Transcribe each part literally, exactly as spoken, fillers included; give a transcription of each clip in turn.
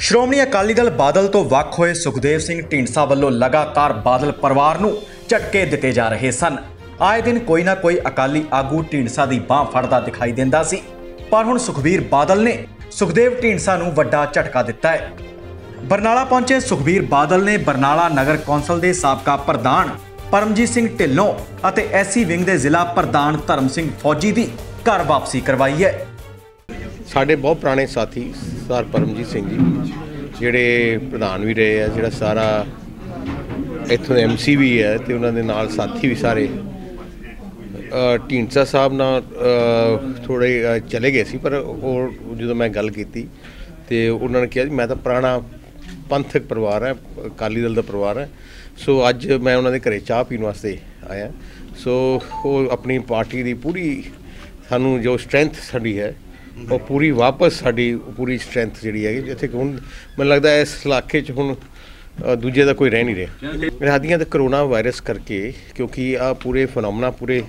ਸ਼੍ਰੋਮਣੀ ਅਕਾਲੀ ਦਲ ਬਾਦਲ ਤੋਂ ਵੱਖ ਹੋਏ ਸੁਖਦੇਵ ਸਿੰਘ ਢੀਂਡਸਾ ਵੱਲੋਂ ਲਗਾਤਾਰ ਬਾਦਲ ਪਰਿਵਾਰ ਨੂੰ ਝਟਕੇ ਦਿੱਤੇ ਜਾ ਰਹੇ ਸਨ। ਆਏ ਦਿਨ ਕੋਈ ਨਾ ਕੋਈ ਅਕਾਲੀ ਆਗੂ ਢੀਂਡਸਾ ਦੀ ਬਾਂਹ ਫੜਦਾ ਦਿਖਾਈ ਦਿੰਦਾ ਸੀ, ਪਰ ਹੁਣ ਸੁਖਬੀਰ ਬਾਦਲ ਨੇ ਸੁਖਦੇਵ ਢੀਂਡਸਾ ਨੂੰ ਵੱਡਾ ਝਟਕਾ ਦਿੱਤਾ ਹੈ। ਬਰਨਾਲਾ ਪਹੁੰਚੇ ਸੁਖਬੀਰ ਬਾਦਲ ਨੇ ਬਰਨਾਲਾ ਨਗਰ ਕੌਂਸਲ ਦੇ ਸਾਬਕਾ ਪ੍ਰਧਾਨ ਪਰਮਜੀਤ ਸਿੰਘ ਢਿੱਲੋਂ ਅਤੇ ਐਸਸੀ ਵਿੰਗ ਦੇ ਜ਼ਿਲ੍ਹਾ ਪ੍ਰਧਾਨ ਧਰਮ ਸਿੰਘ ਫੌਜੀ ਦੀ ਘਰ ਵਾਪਸੀ ਕਰਵਾਈ ਹੈ। ਸਾਡੇ ਬਹੁਤ ਪੁਰਾਣੇ ਸਾਥੀ ਸਰ ਪਰਮਜੀਤ ਸਿੰਘ ਜੀ ਜਿਹੜੇ ਪ੍ਰਧਾਨ ਵੀ ਰਹੇ ਆ, ਜਿਹੜਾ ਸਾਰਾ ਇੱਥੋਂ ਐਮ ਸੀ ਵੀ ਹੈ ਅਤੇ ਉਹਨਾਂ ਦੇ ਨਾਲ ਸਾਥੀ ਵੀ ਸਾਰੇ ਢੀਂਡਸਾ ਸਾਹਿਬ ਨਾਲ ਥੋੜ੍ਹੇ ਚਲੇ ਗਏ ਸੀ, ਪਰ ਉਹ ਜਦੋਂ ਮੈਂ ਗੱਲ ਕੀਤੀ ਅਤੇ ਉਹਨਾਂ ਨੇ ਕਿਹਾ ਜੀ ਮੈਂ ਤਾਂ ਪੁਰਾਣਾ ਪੰਥਕ ਪਰਿਵਾਰ ਹੈ, ਅਕਾਲੀ ਦਲ ਦਾ ਪਰਿਵਾਰ ਹੈ, ਸੋ ਅੱਜ ਮੈਂ ਉਹਨਾਂ ਦੇ ਘਰੇ ਚਾਹ ਪੀਣ ਵਾਸਤੇ ਆਇਆ। ਸੋ ਉਹ ਆਪਣੀ ਪਾਰਟੀ ਦੀ ਪੂਰੀ ਸਾਨੂੰ ਜੋ ਸਟਰੈਂਥ ਸਾਡੀ ਹੈ ਉਹ ਪੂਰੀ ਵਾਪਸ ਸਾਡੀ ਪੂਰੀ ਸਟਰੈਂਥ ਜਿਹੜੀ ਹੈਗੀ, ਜਿੱਥੇ ਕਿ ਹੁਣ ਮੈਨੂੰ ਲੱਗਦਾ ਇਸ ਇਲਾਕੇ 'ਚ ਹੁਣ ਦੂਜੇ ਦਾ ਕੋਈ ਰਹਿ ਨਹੀਂ ਰਿਹਾ। ਰਾਦੀਆਂ ਤੇ ਕਰੋਨਾ ਵਾਇਰਸ ਕਰਕੇ, ਕਿਉਂਕਿ ਆ ਪੂਰੇ ਫਨੋਮਨਾ ਪੂਰੇ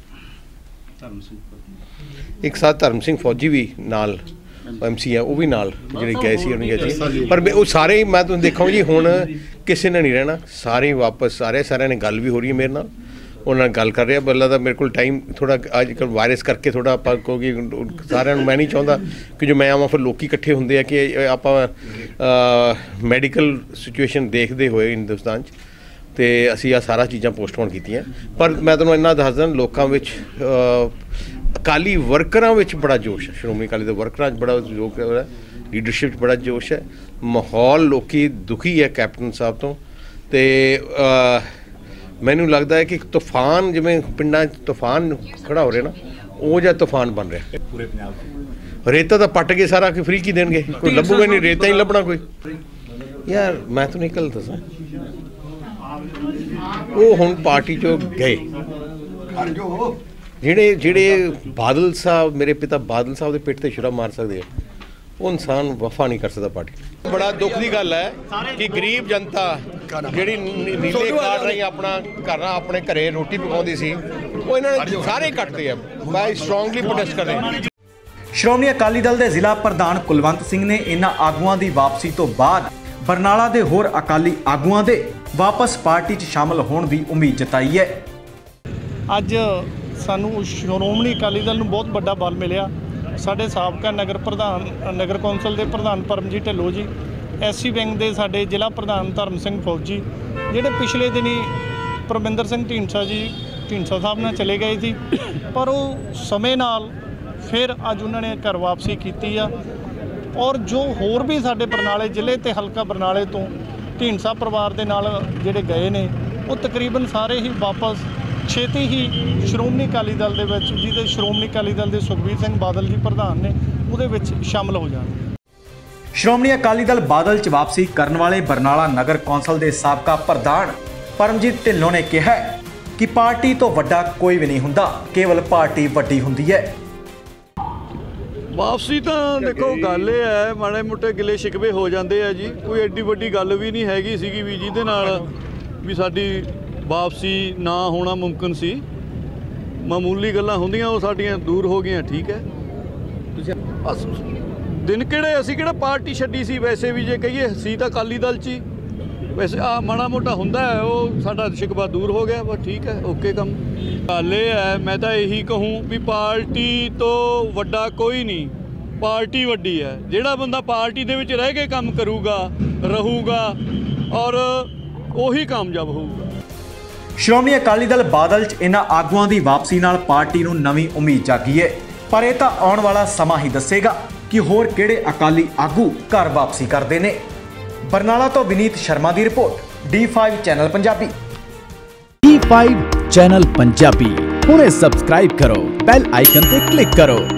ਇੱਕ ਸਾਥ ਧਰਮ ਸਿੰਘ ਫੌਜੀ ਵੀ ਨਾਲ ਐਮ ਸੀ ਆ, ਉਹ ਵੀ ਨਾਲ ਜਿਹੜੇ ਗਏ ਸੀ ਉਹਨੇ ਗਏ ਸੀ, ਪਰ ਉਹ ਸਾਰੇ ਮੈਂ ਤੁਹਾਨੂੰ ਦੇਖਾਂ ਜੀ ਹੁਣ ਕਿਸੇ ਨੇ ਨਹੀਂ ਰਹਿਣਾ, ਸਾਰੇ ਵਾਪਸ ਸਾਰੇ ਸਾਰਿਆਂ ਨੇ ਗੱਲ ਵੀ ਹੋ ਰਹੀ ਹੈ ਮੇਰੇ ਨਾਲ, ਉਹਨਾਂ ਨਾਲ ਗੱਲ ਕਰ ਰਿਹਾ। ਬੱਲਾ ਦਾ ਮੇਰੇ ਕੋਲ ਟਾਈਮ ਥੋੜ੍ਹਾ ਅੱਜ ਕੱਲ੍ਹ ਵਾਇਰਸ ਕਰਕੇ ਥੋੜ੍ਹਾ ਆਪਾਂ ਕਿਉਂਕਿ ਸਾਰਿਆਂ ਨੂੰ ਮੈਂ ਨਹੀਂ ਚਾਹੁੰਦਾ ਕਿ ਜੋ ਮੈਂ ਆਵਾਂ ਫਿਰ ਲੋਕ ਇਕੱਠੇ ਹੁੰਦੇ ਆ ਕਿ ਆਪਾਂ ਮੈਡੀਕਲ ਸਿਚੁਏਸ਼ਨ ਦੇਖਦੇ ਹੋਏ ਹਿੰਦੁਸਤਾਨ 'ਚ, ਅਤੇ ਅਸੀਂ ਆਹ ਸਾਰਾ ਚੀਜ਼ਾਂ ਪੋਸਟਪੋਨ ਕੀਤੀਆਂ। ਪਰ ਮੈਂ ਤੁਹਾਨੂੰ ਇੰਨਾ ਦੱਸ ਦਿਆਂ, ਲੋਕਾਂ ਵਿੱਚ ਅਕਾਲੀ ਵਰਕਰਾਂ ਵਿੱਚ ਬੜਾ ਜੋਸ਼ ਹੈ, ਸ਼੍ਰੋਮਣੀ ਅਕਾਲੀ ਦੇ ਵਰਕਰਾਂ 'ਚ ਬੜਾ ਜੋਸ਼ ਹੈ, ਲੀਡਰਸ਼ਿਪ 'ਚ ਬੜਾ ਜੋਸ਼ ਹੈ, ਮਾਹੌਲ ਲੋਕੀ ਦੁਖੀ ਹੈ ਕੈਪਟਨ ਸਾਹਿਬ ਤੋਂ। ਅਤੇ ਮੈਨੂੰ ਲੱਗਦਾ ਹੈ ਕਿ ਇੱਕ ਤੂਫਾਨ ਜਿਵੇਂ ਪਿੰਡਾਂ 'ਚ ਤੂਫਾਨ ਖੜਾ ਹੋ ਰਿਹਾ ਨਾ, ਉਹ ਜਿਹਾ ਤੂਫਾਨ ਬਣ ਰਿਹਾ ਪੂਰੇ ਪੰਜਾਬ 'ਚ। ਰੇਤਾ ਤਾਂ ਪੱਟ ਕੇ ਸਾਰਾ ਕਿ ਫ੍ਰੀ ਕੀ ਦੇਣਗੇ, ਕੋਈ ਲੱਭੂਗਾ ਨਹੀਂ, ਰੇਤਾ ਹੀ ਲੱਭਣਾ ਕੋਈ। ਯਾਰ ਮੈਂ ਤੁਹਾਨੂੰ ਇੱਕ ਗੱਲ ਦੱਸਾਂ, ਉਹ ਹੁਣ ਪਾਰਟੀ 'ਚੋਂ ਗਏ ਜਿਹੜੇ ਜਿਹੜੇ ਬਾਦਲ ਸਾਹਿਬ, ਮੇਰੇ ਪਿਤਾ ਬਾਦਲ ਸਾਹਿਬ ਦੇ ਪਿੱਠ 'ਤੇ ਛੁਰਾ ਮਾਰ ਸਕਦੇ ਆ, ਉਹ ਇਨਸਾਨ ਵਫਾ ਨਹੀਂ ਕਰ ਸਕਦਾ ਪਾਰਟੀ। ਬੜਾ ਦੁੱਖ ਦੀ ਗੱਲ ਹੈ ਕਿ ਗਰੀਬ ਜਨਤਾ ਜਿਹੜੀ ਨੀਲੇ ਕਾਰਡ ਰਾਹੀਂ ਆਪਣਾ ਘਰ ਆਪਣੇ ਘਰੇ ਰੋਟੀ ਪਕਾਉਂਦੀ ਸੀ, ਉਹ ਇਹਨਾਂ ਨੇ ਸਾਰੇ ਕੱਟਦੇ ਆ। ਮੈਂ ਸਟਰੋਂਗਲੀ ਪ੍ਰੋਟੈਸਟ ਕਰ ਰਿਹਾ। ਸ਼੍ਰੋਮਣੀ ਅਕਾਲੀ ਦਲ ਦੇ ਜ਼ਿਲ੍ਹਾ ਪ੍ਰਧਾਨ ਕੁਲਵੰਤ ਸਿੰਘ ਨੇ ਇਹਨਾਂ ਆਗੂਆਂ ਦੀ ਵਾਪਸੀ ਤੋਂ ਬਾਅਦ ਬਰਨਾਲਾ ਦੇ ਹੋਰ ਅਕਾਲੀ ਆਗੂਆਂ ਦੇ ਵਾਪਸ ਪਾਰਟੀ 'ਚ ਸ਼ਾਮਲ ਹੋਣ ਦੀ ਉਮੀਦ ਜਤਾਈ ਹੈ। ਅੱਜ ਸਾਨੂੰ ਸ਼੍ਰੋਮਣੀ ਅਕਾਲੀ ਦਲ ਨੂੰ ਬਹੁਤ ਵੱਡਾ ਬਲ ਮਿਲਿਆ। ਸਾਡੇ ਸਾਬਕਾ ਨਗਰ ਪ੍ਰਧਾਨ ਨਗਰ ਕੌਂਸਲ ਦੇ ਪ੍ਰਧਾਨ ਪਰਮਜੀਤ ਢਿੱਲੋਂ ਜੀ, ਐਸਸੀ ਵਿੰਗ ਦੇ ਸਾਡੇ ਜ਼ਿਲ੍ਹਾ ਪ੍ਰਧਾਨ ਧਰਮ ਸਿੰਘ ਫੌਜੀ, ਜਿਹੜੇ ਪਿਛਲੇ ਦਿਨੀ ਪਰਮਿੰਦਰ ਸਿੰਘ ਢੀਂਡਸਾ ਜੀ ਢੀਂਡਸਾ ਸਾਹਿਬ ਨਾਲ ਚਲੇ ਗਏ ਸੀ, ਪਰ ਉਹ ਸਮੇਂ ਨਾਲ ਫਿਰ ਅੱਜ ਉਹਨਾਂ ਨੇ ਘਰ ਵਾਪਸੀ ਕੀਤੀ ਆ। ਔਰ ਜੋ ਹੋਰ ਵੀ ਸਾਡੇ ਬਰਨਾਲੇ ਜ਼ਿਲ੍ਹੇ ਅਤੇ ਹਲਕਾ ਬਰਨਾਲੇ ਤੋਂ ਢੀਂਡਸਾ ਪਰਿਵਾਰ ਦੇ ਨਾਲ ਜਿਹੜੇ ਗਏ ਨੇ, ਉਹ ਤਕਰੀਬਨ ਸਾਰੇ ਹੀ ਵਾਪਸ ਛੇਤੀ ਹੀ ਸ਼੍ਰੋਮਣੀ ਅਕਾਲੀ ਦਲ ਦੇ ਵਿੱਚ, ਜਿਹਦੇ ਸ਼੍ਰੋਮਣੀ ਅਕਾਲੀ ਦਲ ਦੇ ਸੁਖਬੀਰ ਸਿੰਘ ਬਾਦਲ ਜੀ ਪ੍ਰਧਾਨ ਨੇ, ਉਹਦੇ ਵਿੱਚ ਸ਼ਾਮਲ ਹੋ ਜਾਣਗੇ। ਸ਼੍ਰੋਮਣੀ ਅਕਾਲੀ ਦਲ ਬਾਦਲ 'ਚ ਵਾਪਸੀ ਕਰਨ ਵਾਲੇ ਬਰਨਾਲਾ ਨਗਰ ਕੌਂਸਲ ਦੇ ਸਾਬਕਾ ਪ੍ਰਧਾਨ ਪਰਮਜੀਤ ਢਿੱਲੋਂ ਨੇ ਕਿਹਾ ਕਿ ਪਾਰਟੀ ਤੋਂ ਵੱਡਾ ਕੋਈ ਵੀ ਨਹੀਂ ਹੁੰਦਾ, ਕੇਵਲ ਪਾਰਟੀ ਵੱਡੀ ਹੁੰਦੀ ਹੈ। ਵਾਪਸੀ ਤਾਂ ਦੇਖੋ ਗੱਲ ਇਹ ਹੈ, ਮਾੜੇ ਮੋਟੇ ਗਿਲੇ ਸ਼ਿਕਵੇ ਹੋ ਜਾਂਦੇ ਆ ਜੀ, ਕੋਈ ਐਡੀ ਵੱਡੀ ਗੱਲ ਵੀ ਨਹੀਂ ਹੈਗੀ ਸੀਗੀ ਵੀ ਜਿਹਦੇ ਨਾਲ ਵੀ ਸਾਡੀ ਵਾਪਸੀ ਨਾ ਹੋਣਾ ਮੁਮਕਿਨ ਸੀ। ਮਾਮੂਲੀ ਗੱਲਾਂ ਹੁੰਦੀਆਂ, ਉਹ ਸਾਡੀਆਂ ਦੂਰ ਹੋ ਗਈਆਂ, ਠੀਕ ਹੈ। ਬਸ ਦਿਨ ਕਿਹੜੇ, ਅਸੀਂ ਕਿਹੜਾ ਪਾਰਟੀ ਛੱਡੀ ਸੀ, ਵੈਸੇ ਵੀ ਜੇ ਕਹੀਏ ਸੀ ਤਾਂ ਅਕਾਲੀ ਦਲ 'ਚ ਹੀ, ਵੈਸੇ ਆ ਮਾੜਾ ਮੋਟਾ ਹੁੰਦਾ ਹੈ, ਉਹ ਸਾਡਾ ਸ਼ਿਕਵਾ ਦੂਰ ਹੋ ਗਿਆ, ਬਸ ਠੀਕ ਹੈ, ਓਕੇ ਕੰਮ। ਗੱਲ ਇਹ ਹੈ, ਮੈਂ ਤਾਂ ਇਹੀ ਕਹੂੰ ਵੀ ਪਾਰਟੀ ਤੋਂ ਵੱਡਾ ਕੋਈ ਨਹੀਂ, ਪਾਰਟੀ ਵੱਡੀ ਹੈ। ਜਿਹੜਾ ਬੰਦਾ ਪਾਰਟੀ ਦੇ ਵਿੱਚ ਰਹਿ ਕੇ ਕੰਮ ਕਰੂਗਾ, ਰਹੂਗਾ, ਔਰ ਉਹੀ ਕਾਮਯਾਬ ਹੋਊਗਾ। ਸ਼੍ਰੋਮਣੀ ਅਕਾਲੀ ਦਲ ਬਾਦਲ 'ਚ ਇਹਨਾਂ ਆਗੂਆਂ ਦੀ ਵਾਪਸੀ ਨਾਲ ਪਾਰਟੀ ਨੂੰ ਨਵੀਂ ਉਮੀਦ ਜਾਗੀ ਹੈ, ਪਰ ਇਹ ਤਾਂ ਆਉਣ ਵਾਲਾ ਸਮਾਂ ਹੀ ਦੱਸੇਗਾ ਕਿ ਹੋਰ ਕਿਹੜੇ ਅਕਾਲੀ ਆਗੂ ਘਰ ਵਾਪਸੀ ਕਰਦੇ ਨੇ। ਬਰਨਾਲਾ ਤੋਂ ਵਿਨੀਤ ਸ਼ਰਮਾ ਦੀ report, D five channel Punjabi. D five channel Punjabi ਹੁਣੇ ਸਬਸਕ੍ਰਾਈਬ ਕਰੋ, ਬੈਲ ਆਈਕਨ ਤੇ ਕਲਿੱਕ ਕਰੋ।